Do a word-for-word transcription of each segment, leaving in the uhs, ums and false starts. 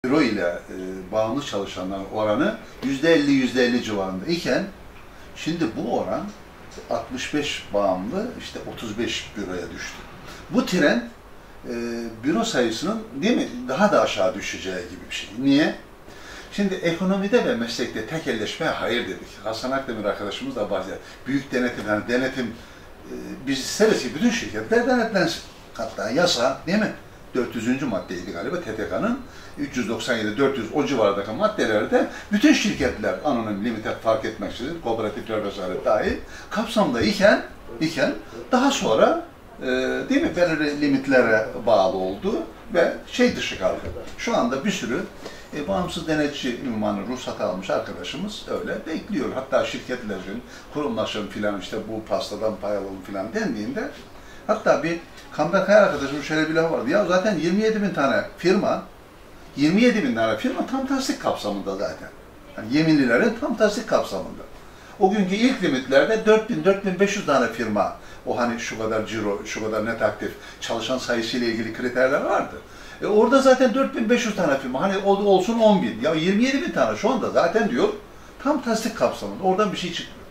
Büro ile e, bağımlı çalışanların oranı yüzde elli yüzde elli civarında iken şimdi bu oran altmış beş bağımlı, işte otuz beş büroya düştü. Bu tren e, büro sayısının değil mi daha da aşağı düşeceği gibi bir şey. Niye? Şimdi ekonomide ve meslekte tekelleşmeye hayır dedik. Hasan Akdemir arkadaşımız da bahsediyor. Büyük denetim, yani denetim e, biz isteriz ki bütün şirketler denetlensin. Hatta yasa değil mi? dört yüzüncü maddeydi galiba T T K'nın. üç yüz doksan yedi dört yüz o civardaki maddelerde bütün şirketler anonim, limite fark etmeksizin, kooperatifler vesaire dahil kapsamda iken, iken daha sonra e, değil mi belirli limitlere bağlı oldu ve şey dışı kaldı. Şu anda bir sürü e, bağımsız denetçi ünvanı ruhsat almış arkadaşımız öyle bekliyor. Hatta şirketlerin, kurumlaşın filan işte bu pastadan pay alalım filan dendiğinde hatta bir Kamber Kaya arkadaşımın şöyle bir lafı vardı. Ya zaten yirmi yedi bin tane firma, yirmi yedi bin tane firma tam tasdik kapsamında zaten. Yani yeminlilerin tam tasdik kapsamında. O günkü ilk limitlerde dört bin dört bin beş yüz tane firma, o hani şu kadar ciro, şu kadar net aktif, çalışan sayısıyla ilgili kriterler vardı. E orada zaten dört bin beş yüz tane firma, hani olsun on bin, ya yirmi yedi bin tane şu anda zaten diyor, tam tasdik kapsamında, oradan bir şey çıkmıyor.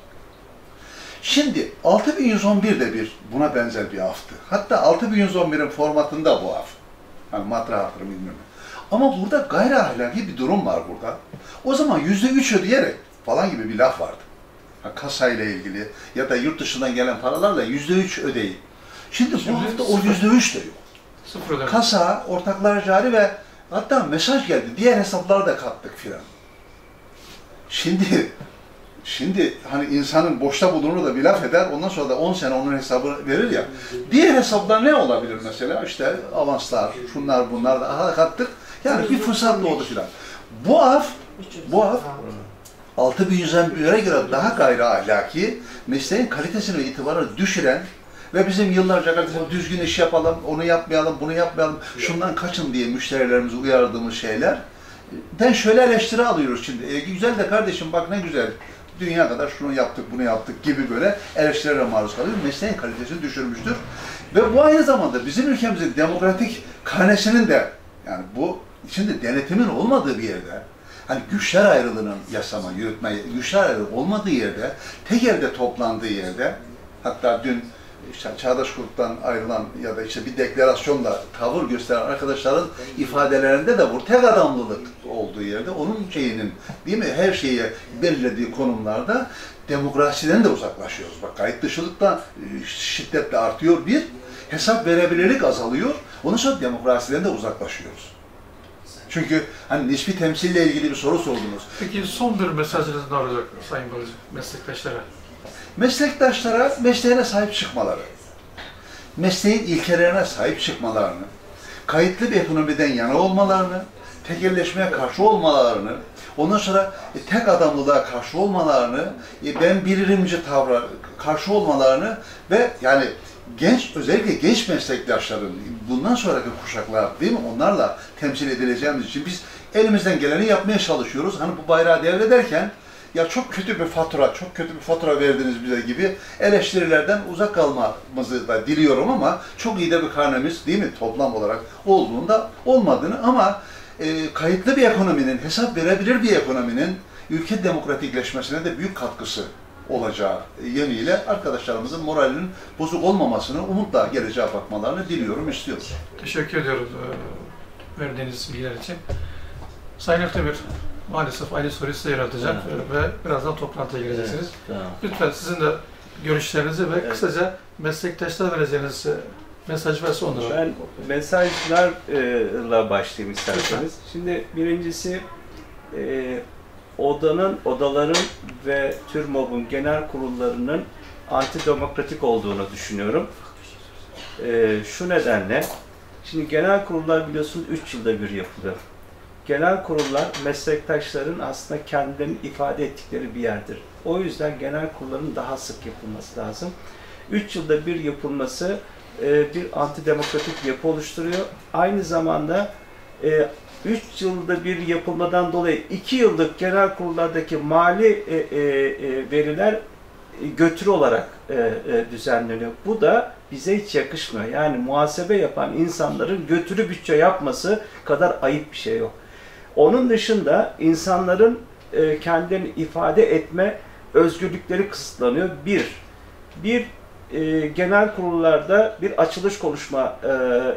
Şimdi altı bin yüz on bir de bir buna benzer bir aftı. Hatta altı bin yüz on birin formatında bu af. Hani matra hatırım bilmiyorum. Ama burada gayri ahlaki bir durum var burada. O zaman yüzde üç ödeyerek falan gibi bir laf vardı. Ha, kasayla ilgili ya da yurt dışından gelen paralarla yüzde üç ödeyin. Şimdi, Şimdi bu hafta sıfır. O yüzde üç de yok. Sıfır Kasa, ortaklar cari ve hatta mesaj geldi. Diğer hesapları da kattık filan. Şimdi Şimdi hani insanın boşta bulunur da bir laf eder, ondan sonra da on sene onun hesabını verir ya. Diğer hesaplar ne olabilir mesela? İşte avanslar, şunlar bunlar da aha kattık. Yani bir fırsat doğdu filan. Bu af, bu af altı bin yüz bire göre daha gayri ahlaki, mesleğin kalitesini ve itibarını düşüren ve bizim yıllarca kardeşim düzgün iş yapalım, onu yapmayalım, bunu yapmayalım, şundan kaçın diye müşterilerimizi uyardığımız şeyler. Den şöyle eleştiri alıyoruz şimdi. E, güzel de kardeşim bak ne güzel. Dünya kadar şunu yaptık, bunu yaptık gibi böyle eleştirilere maruz kalıyor. Mesleğin kalitesini düşürmüştür. Ve bu aynı zamanda bizim ülkemizin demokratik karnesinin de, yani bu şimdi denetimin olmadığı bir yerde, hani güçler ayrılığının yasama, yürütme, güçler ayrılığı olmadığı yerde, tek elde toplandığı yerde, hatta dün işte Çağdaş Grup'tan ayrılan ya da işte bir deklarasyonla tavır gösteren arkadaşların ifadelerinde de bu tek adamlılık olduğu yerde, onun şeyinin değil mi her şeye belirlediği konumlarda demokrasiden de uzaklaşıyoruz. Bak kayıt dışılıkta şiddetle artıyor bir, hesap verebilirlik azalıyor, ondan sonra demokrasiden de uzaklaşıyoruz. Çünkü hani nispi temsille ilgili bir soru sordunuz. Peki son bir mesajınız ne olacak Sayın Balıcı meslektaşlara? Meslektaşlara mesleğine sahip çıkmaları, mesleğin ilkelerine sahip çıkmalarını, kayıtlı bir ekonomiden yana olmalarını, tekelleşmeye karşı olmalarını, ondan sonra e, tek adamlılığa karşı olmalarını, e, ben bilirimci tavra karşı olmalarını ve yani genç, özellikle genç meslektaşların bundan sonraki kuşaklar değil mi onlarla temsil edileceğimiz için biz elimizden geleni yapmaya çalışıyoruz. Hani bu bayrağı devrederken ya çok kötü bir fatura, çok kötü bir fatura verdiniz bize gibi eleştirilerden uzak kalmamızı da diliyorum ama çok iyi de bir karnemiz değil mi toplam olarak olduğunda olmadığını ama e, kayıtlı bir ekonominin, hesap verebilir bir ekonominin ülke demokratikleşmesine de büyük katkısı olacağı yönüyle arkadaşlarımızın moralinin bozuk olmamasını, umutla geleceğe bakmalarını diliyorum, istiyorum. Teşekkür ediyoruz e, verdiğiniz bilgiler için. Sayın Akdemir, maalesef aynı soruyu size yaratacak evet. ve birazdan toplantıya gireceksiniz. Evet, tamam. Lütfen sizin de görüşlerinizi ve evet. kısaca meslektaşlara vereceğiniz mesaj ve sonları. Ben mesajlarla başlayayım isterseniz. Lütfen. Şimdi birincisi e, odanın, odaların ve TÜRMOB'un genel kurullarının antidemokratik olduğunu düşünüyorum. E, şu nedenle, şimdi genel kurullar biliyorsunuz üç yılda bir yapılıyor. Genel kurullar meslektaşların aslında kendilerini ifade ettikleri bir yerdir. O yüzden genel kurulların daha sık yapılması lazım. Üç yılda bir yapılması e, bir antidemokratik yapı oluşturuyor. Aynı zamanda e, üç yılda bir yapılmadan dolayı iki yıllık genel kurullardaki mali e, e, e, veriler e, götürü olarak e, e, düzenleniyor. Bu da bize hiç yakışmıyor. Yani muhasebe yapan insanların götürü bütçe yapması kadar ayıp bir şey yok. Onun dışında insanların e, kendilerini ifade etme özgürlükleri kısıtlanıyor. Bir, bir e, genel kurullarda bir açılış konuşma e,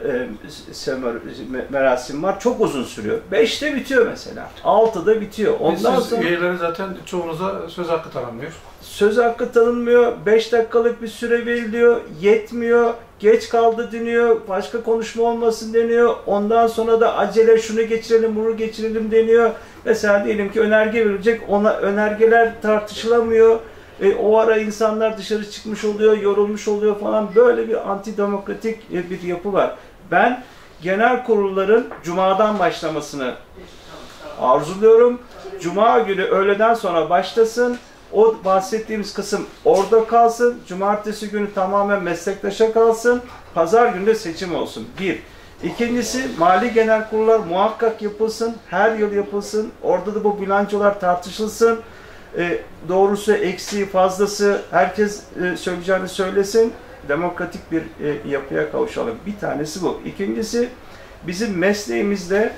e, merasim var. Çok uzun sürüyor. Beşte bitiyor mesela. Altıda bitiyor. Ondan Siz sonra üyeleri zaten çoğunuza söz hakkı tanınmıyor. söz hakkı tanınmıyor. Beş dakikalık bir süre veriliyor. Yetmiyor. Geç kaldı deniyor. Başka konuşma olmasın deniyor. Ondan sonra da acele şunu geçirelim, bunu geçirelim deniyor. Mesela diyelim ki önerge verilecek. Ona önergeler tartışılamıyor. E, o ara insanlar dışarı çıkmış oluyor, yorulmuş oluyor falan. Böyle bir antidemokratik e, bir yapı var. Ben genel kurulların Cuma'dan başlamasını arzuluyorum. Cuma günü öğleden sonra başlasın. O bahsettiğimiz kısım orada kalsın. Cumartesi günü tamamen meslektaşa kalsın. Pazar günü de seçim olsun. Bir. İkincisi, mali genel kurullar muhakkak yapılsın. Her yıl yapılsın. Orada da bu bilançolar tartışılsın. E, doğrusu, eksiği, fazlası herkes e, söyleyeceğini söylesin. Demokratik bir e, yapıya kavuşalım. Bir tanesi bu. İkincisi, bizim mesleğimizde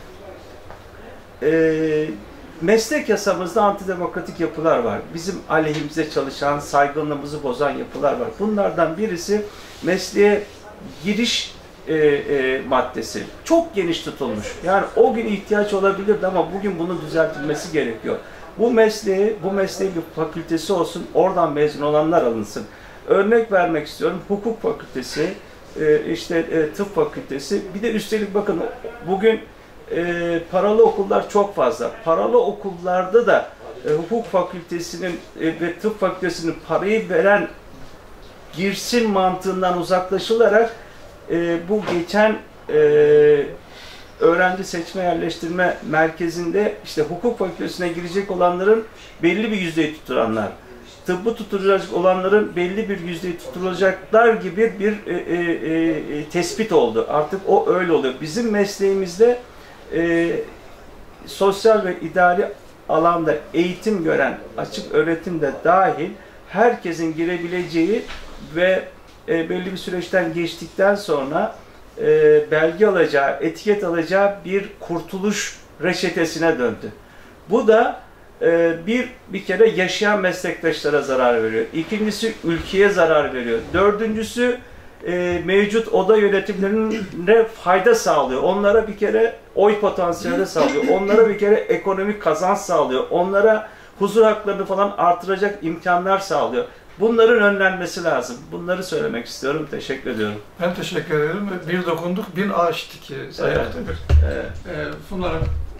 e, meslek yasamızda antidemokratik yapılar var. Bizim aleyhimize çalışan, saygınlığımızı bozan yapılar var. Bunlardan birisi mesleğe giriş e, e, maddesi. Çok geniş tutulmuş. Yani o gün ihtiyaç olabilirdi ama bugün bunun düzeltilmesi gerekiyor. Bu mesleği, bu mesleğin bir fakültesi olsun, oradan mezun olanlar alınsın. Örnek vermek istiyorum. Hukuk fakültesi, e, işte e, tıp fakültesi. Bir de üstelik bakın bugün E, paralı okullar çok fazla. Paralı okullarda da e, hukuk fakültesinin e, ve tıp fakültesinin parayı veren girsin mantığından uzaklaşılarak e, bu geçen e, öğrenci seçme yerleştirme merkezinde işte hukuk fakültesine girecek olanların belli bir yüzdeyi tutturanlar, tıbbı tutturacak olanların belli bir yüzdeyi tutturacaklar gibi bir e, e, e, tespit oldu. Artık o öyle oluyor. Bizim mesleğimizde E, sosyal ve idari alanda eğitim gören, açık öğretim de dahil herkesin girebileceği ve e, belli bir süreçten geçtikten sonra e, belge alacağı, etiket alacağı bir kurtuluş reçetesine döndü. Bu da e, bir bir kere yaşayan meslektaşlara zarar veriyor. İkincisi ülkeye zarar veriyor. Dördüncüsü E, mevcut oda yönetimlerine fayda sağlıyor. Onlara bir kere oy potansiyeli sağlıyor. Onlara bir kere ekonomik kazanç sağlıyor. Onlara huzur haklarını falan artıracak imkanlar sağlıyor. Bunların önlenmesi lazım. Bunları söylemek istiyorum. Teşekkür ediyorum. Ben teşekkür ederim. Bir dokunduk, bin ağaç diki Sayın Evet. Atabir. Evet. Ee, Bunların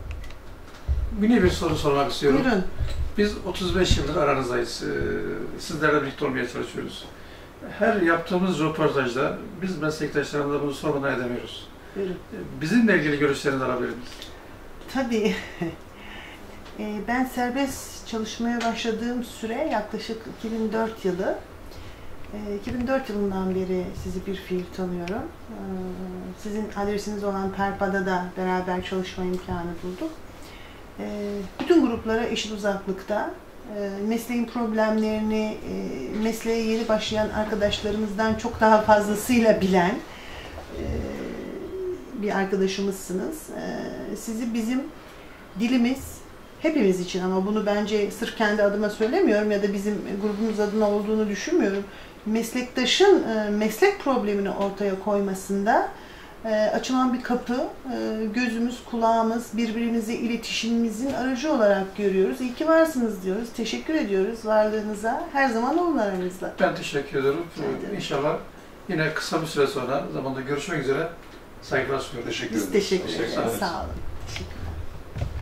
mini bir soru sormak istiyorum. Buyurun. Biz otuz beş yıldır aranızdayız. Ee, Sizlerle birlikte olmaya çalışıyoruz. Her yaptığımız röportajda biz meslektaşlarımıza bunu sormadan edemiyoruz. Buyurun. Bizimle ilgili görüşlerinizi alabilir miyiz? Tabii. E, ben serbest çalışmaya başladığım süre yaklaşık iki bin dört yılı. E, iki bin dört yılından beri sizi bir fiil tanıyorum. E, sizin adresiniz olan Perpa'da da beraber çalışma imkanı bulduk. E, bütün gruplara eşit uzaklıkta, mesleğin problemlerini, mesleğe yeni başlayan arkadaşlarımızdan çok daha fazlasıyla bilen bir arkadaşımızsınız. Sizi bizim dilimiz, hepimiz için ama bunu bence sırf kendi adıma söylemiyorum ya da bizim grubumuz adına olduğunu düşünmüyorum. Meslektaşın meslek problemini ortaya koymasında açılan bir kapı, gözümüz, kulağımız, birbirimize iletişimimizin aracı olarak görüyoruz. İyi ki varsınız diyoruz. Teşekkür ediyoruz varlığınıza. Her zaman olun aramızda. Ben teşekkür ederim. İnşallah yine kısa bir süre sonra zamanda görüşmek üzere. Saygılar sunuyorum. Teşekkür Biz ederim. teşekkür Teşekkür ederiz. ederiz. Sağ olun. Teşekkürler.